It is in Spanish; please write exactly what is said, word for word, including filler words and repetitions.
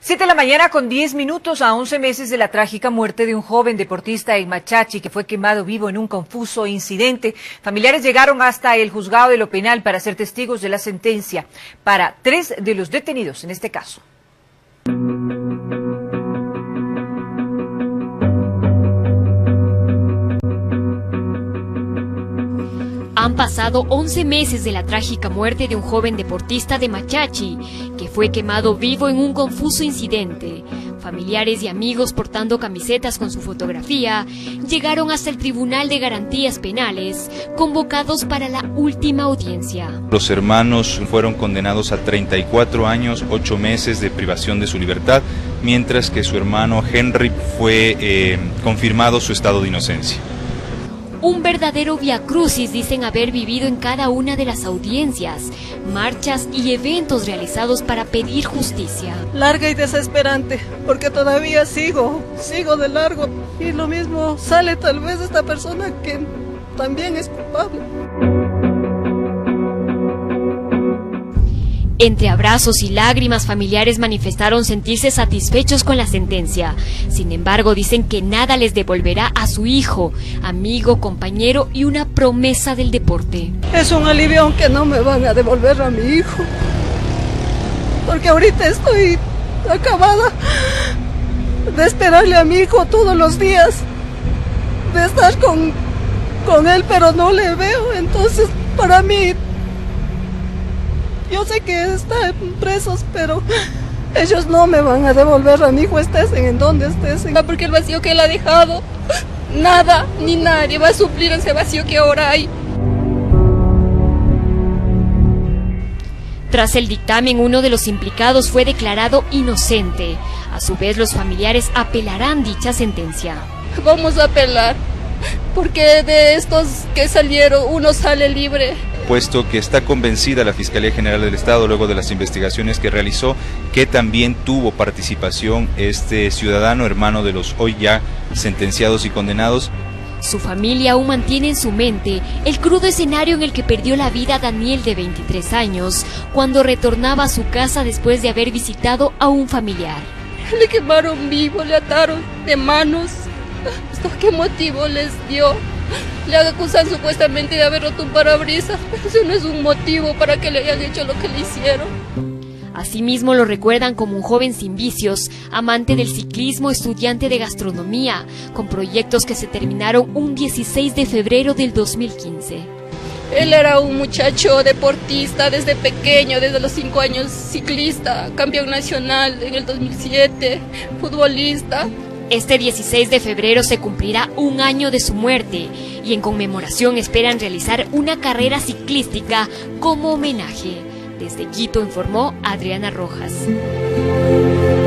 Siete de la mañana con diez minutos, a once meses de la trágica muerte de un joven deportista en Machachi que fue quemado vivo en un confuso incidente. Familiares llegaron hasta el juzgado de lo penal para ser testigos de la sentencia para tres de los detenidos en este caso. Han pasado once meses de la trágica muerte de un joven deportista de Machachi, que fue quemado vivo en un confuso incidente. Familiares y amigos portando camisetas con su fotografía llegaron hasta el Tribunal de Garantías Penales, convocados para la última audiencia. Los hermanos fueron condenados a treinta y cuatro años, ocho meses de privación de su libertad, mientras que su hermano Henry fue eh, confirmado su estado de inocencia. Un verdadero viacrucis dicen haber vivido en cada una de las audiencias, marchas y eventos realizados para pedir justicia. Larga y desesperante, porque todavía sigo, sigo de largo. Y lo mismo sale tal vez esta persona que también es culpable. Entre abrazos y lágrimas, familiares manifestaron sentirse satisfechos con la sentencia. Sin embargo, dicen que nada les devolverá a su hijo, amigo, compañero y una promesa del deporte. Es un alivio aunque no me van a devolver a mi hijo, porque ahorita estoy acabada de esperarle a mi hijo todos los días, de estar con, con él, pero no le veo. Entonces, para mí, yo sé que están presos, pero ellos no me van a devolver a mi hijo, estés en donde estés. Porque el vacío que él ha dejado, nada ni nadie va a suplir ese vacío que ahora hay. Tras el dictamen, uno de los implicados fue declarado inocente. A su vez, los familiares apelarán dicha sentencia. Vamos a apelar, porque de estos que salieron, uno sale libre. Puesto que está convencida la Fiscalía General del Estado, luego de las investigaciones que realizó, que también tuvo participación este ciudadano, hermano de los hoy ya sentenciados y condenados. Su familia aún mantiene en su mente el crudo escenario en el que perdió la vida Daniel, de veintitrés años, cuando retornaba a su casa después de haber visitado a un familiar. Le quemaron vivo, le ataron de manos. ¿Esto qué motivo les dio? Le acusan supuestamente de haber roto un parabrisas, pero eso no es un motivo para que le hayan hecho lo que le hicieron. Asimismo lo recuerdan como un joven sin vicios, amante del ciclismo, estudiante de gastronomía, con proyectos que se terminaron un dieciséis de febrero del dos mil quince. Él era un muchacho deportista desde pequeño, desde los cinco años, ciclista, campeón nacional en el dos mil siete, futbolista. Este dieciséis de febrero se cumplirá un año de su muerte y en conmemoración esperan realizar una carrera ciclística como homenaje. Desde Quito informó Adriana Rojas.